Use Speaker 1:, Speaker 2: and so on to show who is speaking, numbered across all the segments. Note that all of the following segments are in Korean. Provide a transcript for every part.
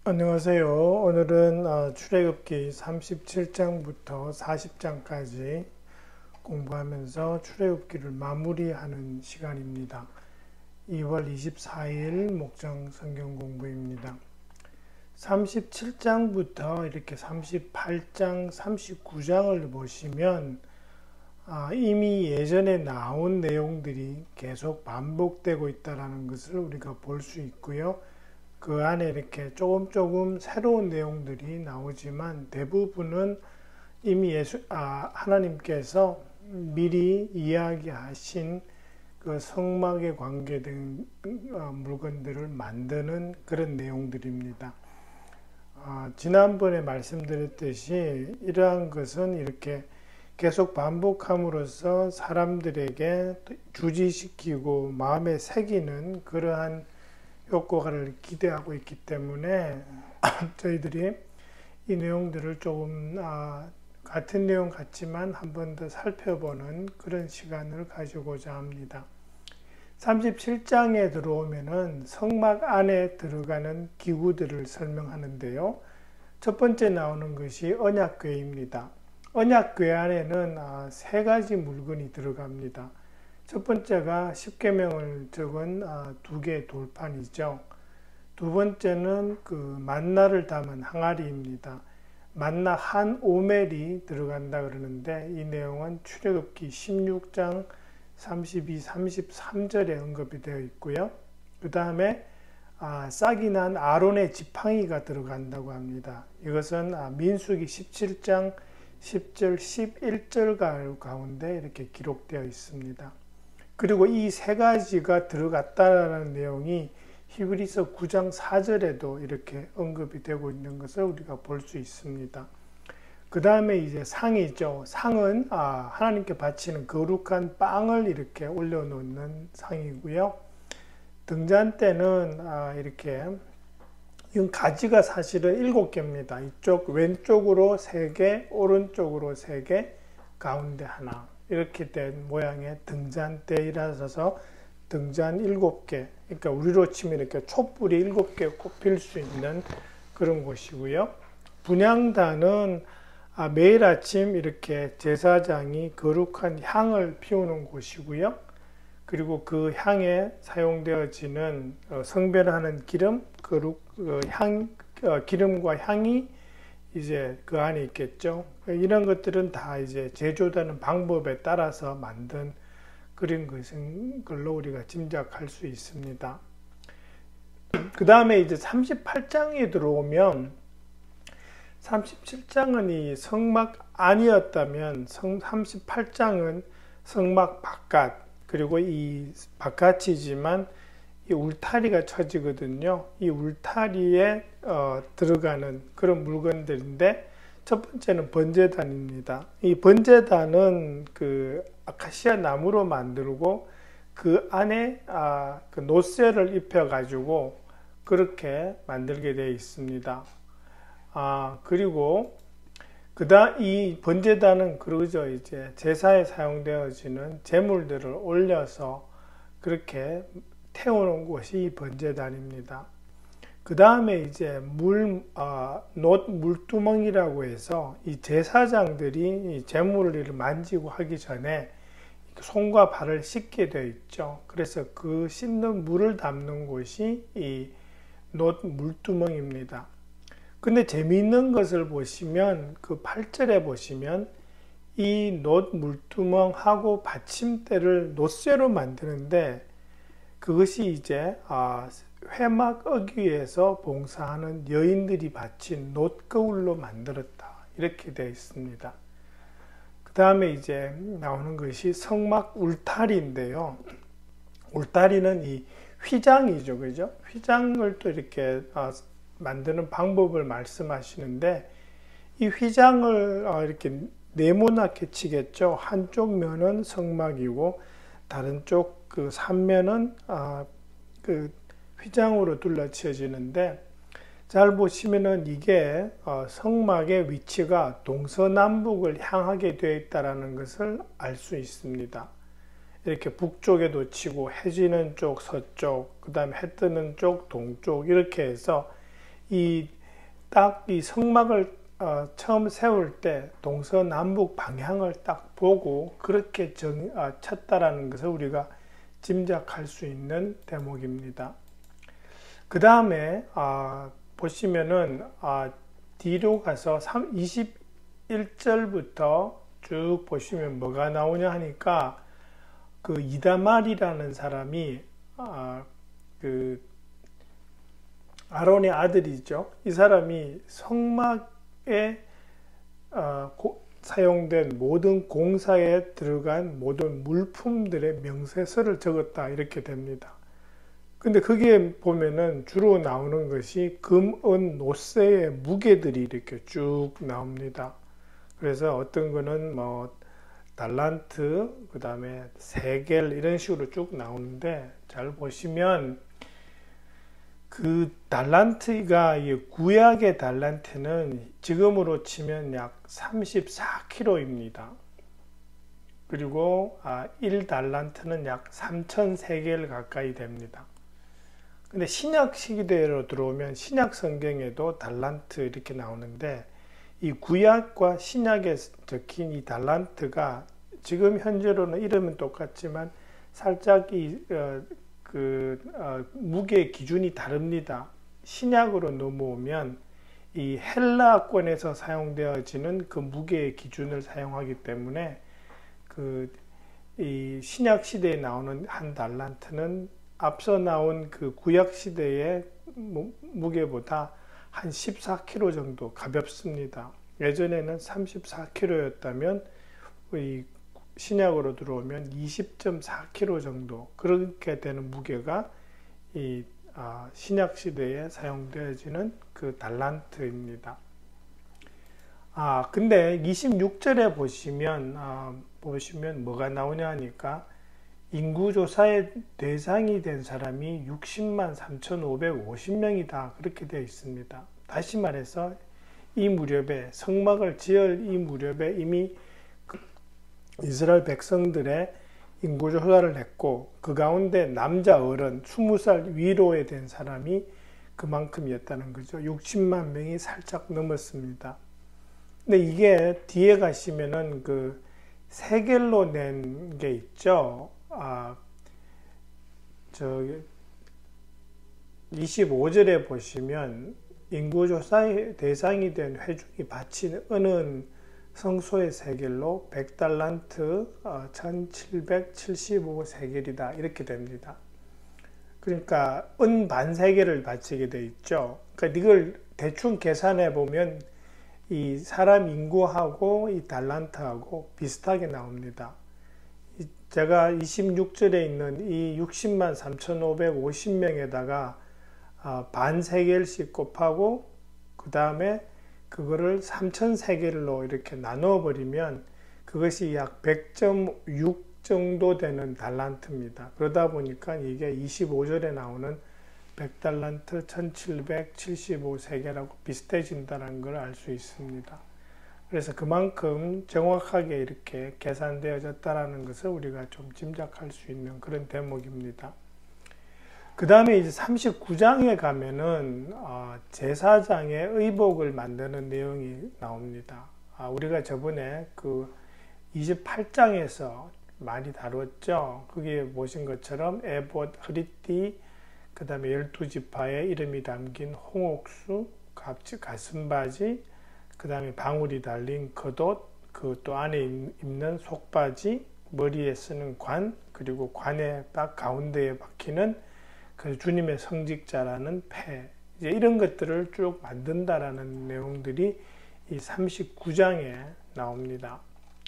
Speaker 1: 안녕하세요. 오늘은 출애굽기 37장부터 40장까지 공부하면서 출애굽기를 마무리하는 시간입니다. 2월 24일 목장 성경 공부입니다. 37장부터 이렇게 38장, 39장을 보시면 이미 예전에 나온 내용들이 계속 반복되고 있다는 것을 우리가 볼 수 있고요. 그 안에 이렇게 조금 새로운 내용들이 나오지만 대부분은 이미 하나님께서 미리 이야기하신 그 성막에 관계된 물건들을 만드는 그런 내용들입니다. 지난번에 말씀드렸듯이 이러한 것은 이렇게 계속 반복함으로써 사람들에게 주지시키고 마음에 새기는 그러한 효과를 기대하고 있기 때문에 저희들이 이 내용들을 조금 같은 내용 같지만 한 번 더 살펴보는 그런 시간을 가지고자 합니다. 37장에 들어오면은 성막 안에 들어가는 기구들을 설명하는데요. 첫 번째 나오는 것이 언약궤입니다. 언약궤 안에는 세 가지 물건이 들어갑니다. 첫 번째가 십계명을 적은 두 개의 돌판이죠. 두 번째는 그 만나를 담은 항아리입니다. 만나 한 오멜이 들어간다 그러는데 이 내용은 출애굽기 16장 32, 33절에 언급이 되어 있고요. 그 다음에 싹이 난 아론의 지팡이가 들어간다고 합니다. 이것은 민수기 17장 10절, 11절 가운데 이렇게 기록되어 있습니다. 그리고 이 세 가지가 들어갔다라는 내용이 히브리서 9장 4절에도 이렇게 언급이 되고 있는 것을 우리가 볼 수 있습니다. 그 다음에 이제 상이죠. 상은 하나님께 바치는 거룩한 빵을 이렇게 올려놓는 상이고요. 등잔대는 이렇게 이건 가지가 사실은 7개입니다. 이쪽 왼쪽으로 3개, 오른쪽으로 3개, 가운데 하나. 이렇게 된 모양의 등잔대이라서 등잔 7개, 그러니까 우리로 치면 이렇게 촛불이 7개 꼽힐 수 있는 그런 곳이고요. 분향단은 매일 아침 이렇게 제사장이 거룩한 향을 피우는 곳이고요. 그리고 그 향에 사용되어지는 성별하는 기름, 기름과 향이 이제 그 안에 있겠죠. 이런 것들은 다 이제 제조되는 방법에 따라서 만든 그런 것인 걸로 우리가 짐작할 수 있습니다. 그 다음에 이제 38장에 들어오면 37장은 이 성막 안이었다면 38장은 성막 바깥, 그리고 이 바깥이지만 이 울타리가 쳐지거든요. 이 울타리에 들어가는 그런 물건들인데 첫 번째는 번제단입니다. 이 번제단은 그 아카시아 나무로 만들고 그 안에 그 노쇠를 입혀 가지고 그렇게 만들게 되어 있습니다. 그리고 이 번제단은 그러죠. 이제 제사에 사용되어지는 제물들을 올려서 그렇게 태우는 곳이 번제단입니다. 그 다음에 이제 물두멍이라고 해서 이 제사장들이 이 제물을 만지고 하기 전에 손과 발을 씻게 되어 있죠. 그래서 그 씻는 물을 담는 곳이 이 물두멍입니다. 근데 재미있는 것을 보시면 그 8절에 보시면 이 물두멍하고 받침대를 놋쇠로 만드는데 그것이 이제 회막 어귀에서 봉사하는 여인들이 바친 놋거울로 만들었다. 이렇게 되어 있습니다. 그 다음에 이제 나오는 것이 성막 울타리인데요. 울타리는 이 휘장이죠. 그죠? 휘장을 또 이렇게 만드는 방법을 말씀하시는데 이 휘장을 이렇게 네모나게 치겠죠. 한쪽 면은 성막이고 다른 쪽 그 3면은 그 휘장으로 둘러치어지는데 잘 보시면은 이게 성막의 위치가 동서남북을 향하게 되어 있다는 것을 알 수 있습니다. 이렇게 북쪽에도 치고 해지는 쪽 서쪽, 그 다음에 해 뜨는 쪽 동쪽 이렇게 해서 이 딱 이 성막을 처음 세울 때 동서남북 방향을 딱 보고 그렇게 쳤다라는 것을 우리가 짐작할 수 있는 대목입니다. 그 다음에 보시면은 뒤로 가서 21절부터 쭉 보시면 뭐가 나오냐 하니까 그 이다말이라는 사람이 그 아론의 아들이죠. 이 사람이 성막에 사용된 모든 공사에 들어간 모든 물품들의 명세서를 적었다 이렇게 됩니다. 근데 그게 보면은 주로 나오는 것이 금, 은, 노쇠의 무게들이 이렇게 쭉 나옵니다. 그래서 어떤 거는 뭐 달란트, 그 다음에 세겔 이런 식으로 쭉 나오는데 잘 보시면 그 달란트가 구약의 달란트는 지금으로 치면 약 34kg입니다. 그리고 1달란트는 약 3000세겔 가까이 됩니다. 근데 신약 시대로 들어오면 신약 성경에도 달란트 이렇게 나오는데 이 구약과 신약에 적힌 이 달란트가 지금 현재로는 이름은 똑같지만 살짝 무게 기준이 다릅니다. 신약으로 넘어오면 이 헬라권에서 사용되어지는 그 무게의 기준을 사용하기 때문에 이 신약 시대에 나오는 한 달란트는 앞서 나온 그 구약 시대의 무게보다 한 14kg 정도 가볍습니다. 예전에는 34kg였다면 이 신약으로 들어오면 20.4kg 정도 그렇게 되는 무게가 이 신약 시대에 사용되어지는 그 달란트입니다. 근데 26절에 보시면 뭐가 나오냐 하니까 인구조사의 대상이 된 사람이 60만 3,550명이다 그렇게 되어 있습니다. 다시 말해서 이 무렵에 성막을 지을 이 무렵에 이미 이스라엘 백성들의 인구조사를 했고 그 가운데 남자 어른 20살 위로에 된 사람이 그만큼이었다는 거죠. 60만 명이 살짝 넘었습니다. 근데 이게 뒤에 가시면은 그 세겔로 낸 게 있죠. 25절에 보시면 인구조사의 대상이 된 회중이 바친 은은 성소의 세겔로 100달란트 1775세겔이다 이렇게 됩니다. 그러니까 은 반세겔을 바치게 돼 있죠. 그러니까 이걸 대충 계산해 보면 이 사람 인구하고 이 달란트하고 비슷하게 나옵니다. 제가 26절에 있는 이 60만 3,550명에다가 반세겔씩 곱하고 그 다음에 그거를 3,000세겔로 이렇게 나누어 버리면 그것이 약 100.6 정도 되는 달란트입니다. 그러다 보니까 이게 25절에 나오는 100달란트 1775세겔하고 비슷해진다는 걸 알 수 있습니다. 그래서 그만큼 정확하게 이렇게 계산되어졌다는 것을 우리가 좀 짐작할 수 있는 그런 대목입니다. 그 다음에 이제 39장에 가면은 제사장의 의복을 만드는 내용이 나옵니다. 우리가 저번에 그 28장에서 많이 다뤘죠. 그게 보신 것처럼 에봇, 허리띠, 그 다음에 12지파의 이름이 담긴 홍옥수, 가슴바지, 그 다음에 방울이 달린 겉옷, 그 또 안에 입는 속바지, 머리에 쓰는 관, 그리고 관의 딱 가운데에 박히는 그 주님의 성직자라는 패, 이제 이런 것들을 쭉 만든다라는 내용들이 이 39장에 나옵니다.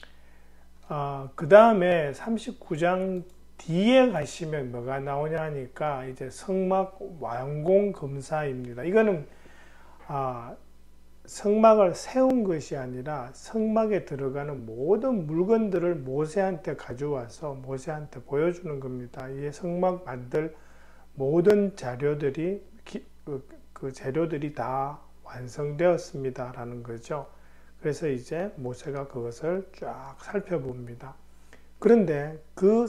Speaker 1: 그 다음에 39장 뒤에 가시면 뭐가 나오냐 하니까 이제 성막 완공 검사입니다. 이거는 성막을 세운 것이 아니라 성막에 들어가는 모든 물건들을 모세한테 가져와서 모세한테 보여주는 겁니다. 이 성막 만들 모든 자료들이 그 재료들이 다 완성되었습니다 라는 거죠. 그래서 이제 모세가 그것을 쫙 살펴봅니다. 그런데 그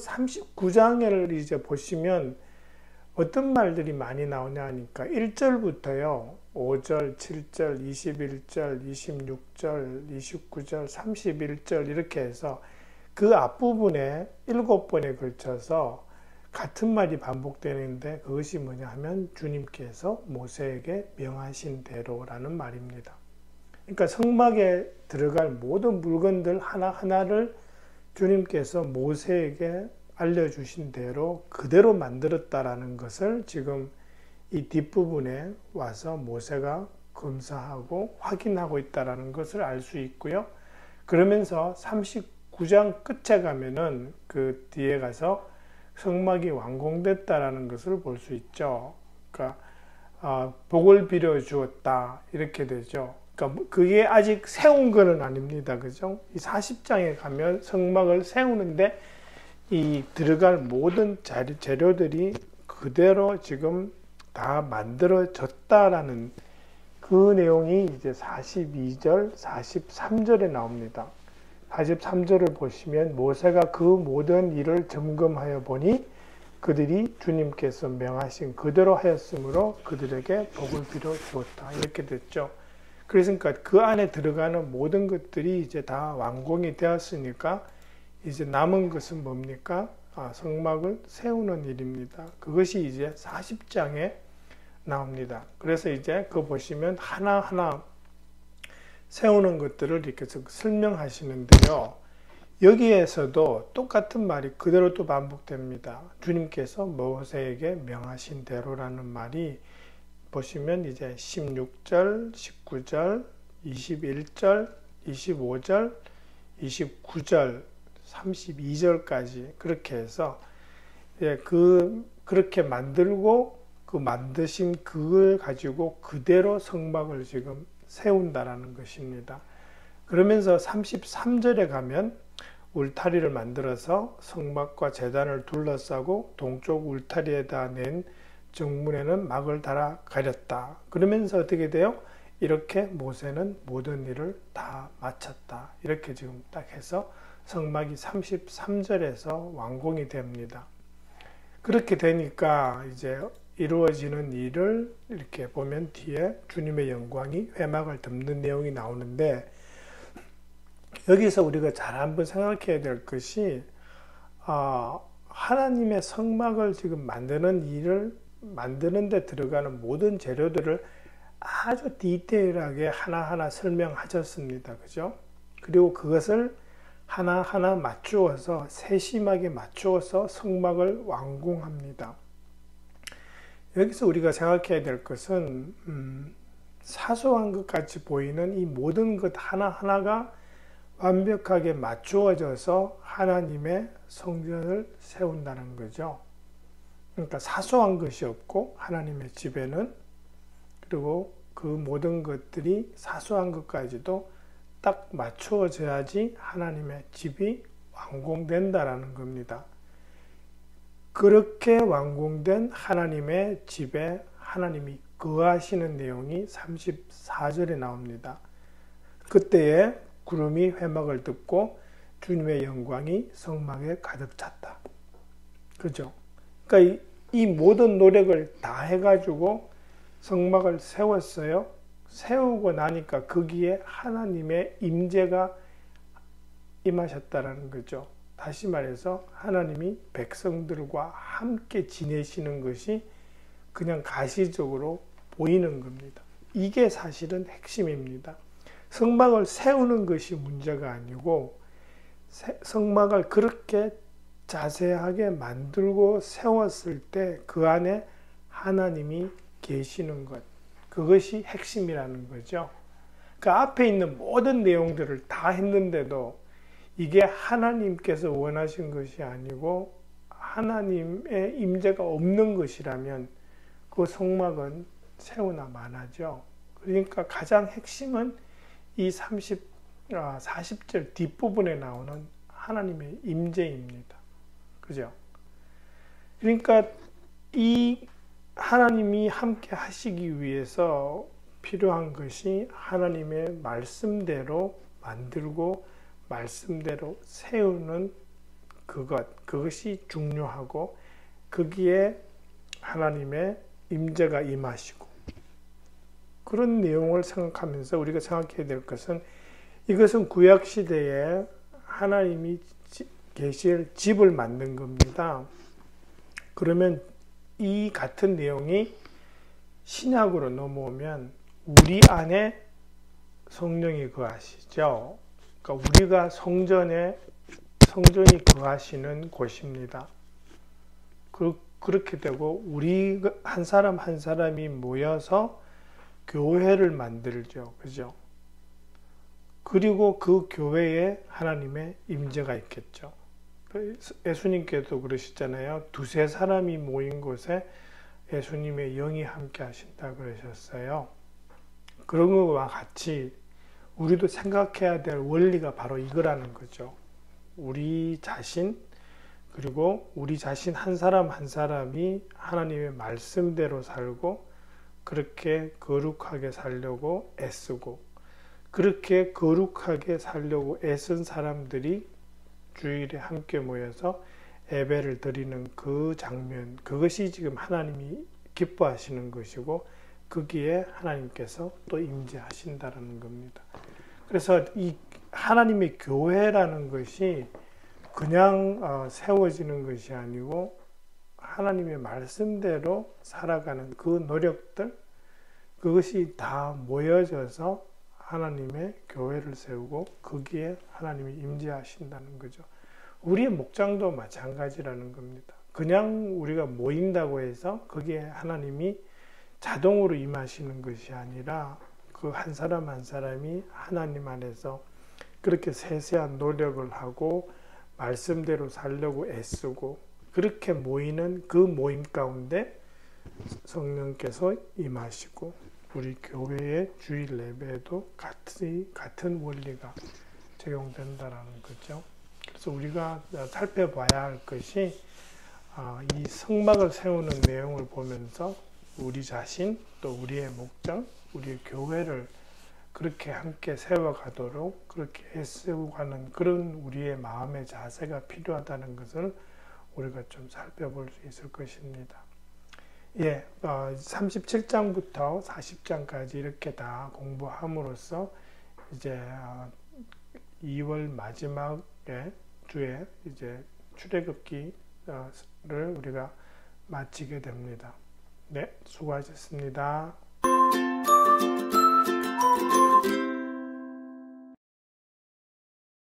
Speaker 1: 39장을 이제 보시면 어떤 말들이 많이 나오냐 하니까 1절부터요 5절, 7절, 21절, 26절, 29절, 31절 이렇게 해서 그 앞부분에 7번에 걸쳐서 같은 말이 반복되는데 그것이 뭐냐 하면 주님께서 모세에게 명하신 대로라는 말입니다. 그러니까 성막에 들어갈 모든 물건들 하나하나를 주님께서 모세에게 알려주신 대로 그대로 만들었다라는 것을 지금 이 뒷부분에 와서 모세가 검사하고 확인하고 있다는 것을 알 수 있고요. 그러면서 39장 끝에 가면은 그 뒤에 가서 성막이 완공됐다라는 것을 볼 수 있죠. 그러니까 복을 빌어 주었다 이렇게 되죠. 그러니까 그게 아직 세운 거는 아닙니다. 그죠? 이 40장에 가면 성막을 세우는데 이 들어갈 모든 재료들이 그대로 지금 다 만들어졌다라는 그 내용이 이제 42절, 43절에 나옵니다. 43절을 보시면 모세가 그 모든 일을 점검하여 보니 그들이 주님께서 명하신 그대로 하였으므로 그들에게 복을 빌어 주었다. 이렇게 됐죠. 그래서 그 안에 들어가는 모든 것들이 이제 다 완공이 되었으니까 이제 남은 것은 뭡니까? 성막을 세우는 일입니다. 그것이 이제 40장에 나옵니다. 그래서 이제 그거 보시면 하나하나 세우는 것들을 이렇게 설명하시는데요. 여기에서도 똑같은 말이 그대로 또 반복됩니다. 주님께서 모세에게 명하신 대로라는 말이 보시면 이제 16절, 19절, 21절, 25절, 29절, 32절까지 그렇게 해서 그렇게 만들고 그 만드신 그걸 가지고 그대로 성막을 지금 세운다라는 것입니다. 그러면서 33절에 가면 울타리를 만들어서 성막과 제단을 둘러싸고 동쪽 울타리에다 낸 정문에는 막을 달아 가렸다. 그러면서 어떻게 돼요? 이렇게 모세는 모든 일을 다 마쳤다. 이렇게 지금 딱 해서 성막이 33절에서 완공이 됩니다. 그렇게 되니까 이제 이루어지는 일을 이렇게 보면 뒤에 주님의 영광이 회막을 덮는 내용이 나오는데 여기서 우리가 잘 한번 생각해야 될 것이 하나님의 성막을 지금 만드는 일을 만드는 데 들어가는 모든 재료들을 아주 디테일하게 하나하나 설명하셨습니다. 그죠? 그리고 그것을 하나하나 맞추어서 세심하게 맞추어서 성막을 완공합니다. 여기서 우리가 생각해야 될 것은 사소한 것 같이 보이는 이 모든 것 하나하나가 완벽하게 맞추어져서 하나님의 성전을 세운다는 거죠. 그러니까 사소한 것이 없고 하나님의 집에는 그리고 그 모든 것들이 사소한 것까지도 딱 맞추어져야지 하나님의 집이 완공된다라는 겁니다. 그렇게 완공된 하나님의 집에 하나님이 거하시는 내용이 34절에 나옵니다. 그때에 구름이 회막을 덮고 주님의 영광이 성막에 가득 찼다. 그죠? 그러니까 이 모든 노력을 다 해가지고 성막을 세웠어요. 세우고 나니까 거기에 하나님의 임재가 임하셨다라는 거죠. 다시 말해서 하나님이 백성들과 함께 지내시는 것이 그냥 가시적으로 보이는 겁니다. 이게 사실은 핵심입니다. 성막을 세우는 것이 문제가 아니고 성막을 그렇게 자세하게 만들고 세웠을 때 그 안에 하나님이 계시는 것, 그것이 핵심이라는 거죠. 그 앞에 있는 모든 내용들을 다 했는데도 이게 하나님께서 원하신 것이 아니고 하나님의 임재가 없는 것이라면 그 성막은 세우나 마나죠. 그러니까 가장 핵심은 이 40절 뒷부분에 나오는 하나님의 임재입니다. 그죠? 그러니까 이 하나님이 함께 하시기 위해서 필요한 것이 하나님의 말씀대로 만들고 말씀대로 세우는 그것이 중요하고 거기에 하나님의 임재가 임하시고 그런 내용을 생각하면서 우리가 생각해야 될 것은 이것은 구약 시대에 하나님이 계실 집을 만든 겁니다. 그러면 이 같은 내용이 신약으로 넘어오면 우리 안에 성령이 거하시죠. 그러니까 우리가 성전이 거하시는 곳입니다. 그렇게 되고 우리 한 사람 한 사람이 모여서 교회를 만들죠. 그죠? 그리고 그 교회에 하나님의 임재가 있겠죠. 예수님께도 그러셨잖아요. 두세 사람이 모인 곳에 예수님의 영이 함께 하신다 그러셨어요. 그런 것과 같이 우리도 생각해야 될 원리가 바로 이거라는 거죠. 우리 자신, 그리고 우리 자신 한 사람 한 사람이 하나님의 말씀대로 살고 그렇게 거룩하게 살려고 애쓰고, 그렇게 거룩하게 살려고 애쓴 사람들이 주일에 함께 모여서 예배를 드리는 그 장면, 그것이 지금 하나님이 기뻐하시는 것이고 거기에 하나님께서 또 임재하신다는 겁니다. 그래서 이 하나님의 교회라는 것이 그냥 세워지는 것이 아니고 하나님의 말씀대로 살아가는 그 노력들, 그것이 다 모여져서 하나님의 교회를 세우고 거기에 하나님이 임재하신다는 거죠. 우리의 목장도 마찬가지라는 겁니다. 그냥 우리가 모인다고 해서 거기에 하나님이 자동으로 임하시는 것이 아니라 그 한 사람 한 사람이 하나님 안에서 그렇게 세세한 노력을 하고 말씀대로 살려고 애쓰고 그렇게 모이는 그 모임 가운데 성령께서 임하시고 우리 교회의 주일 예배에도 같은 원리가 적용된다라는 거죠. 그래서 우리가 살펴봐야 할 것이 이 성막을 세우는 내용을 보면서 우리 자신 또 우리의 목장, 우리의 교회를 그렇게 함께 세워가도록 그렇게 애쓰고 가는 그런 우리의 마음의 자세가 필요하다는 것을 우리가 좀 살펴볼 수 있을 것입니다. 37장부터 40장까지 이렇게 다 공부함으로써 이제 2월 마지막에 주에 이제 출애굽기를 우리가 마치게 됩니다. 네, 수고하셨습니다.